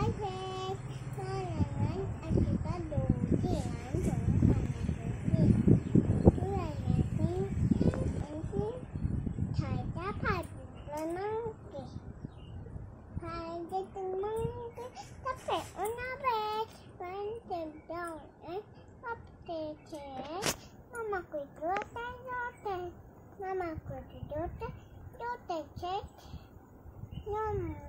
phê nó là anh chỉ có đủ thì anh cũng còn là đủ gì cứ là thầy đã phải rồi nó kì thầy đi từng mong cái tất cả nó về vẫn tìm đâu ấy sắp kì chế nó mà quỷ đứa tay nó mà quỷ đứa tay chết nó